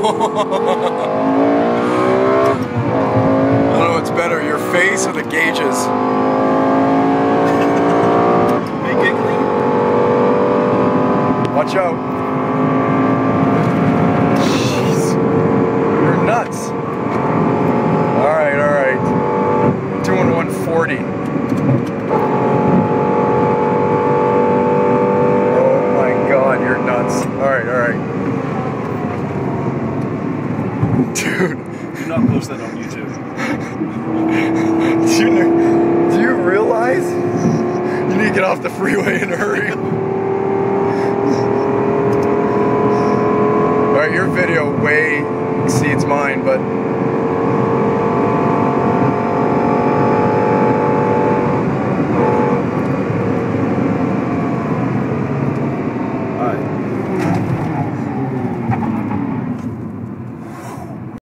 don't know what's better, your face or the gauges. Make it clean. Watch out. Jeez. You're nuts. Alright. Doing 140. Oh my god, you're nuts. Alright. Dude. Do not post that on YouTube. Do you realize you need to get off the freeway in a hurry? Alright, your video way exceeds mine, but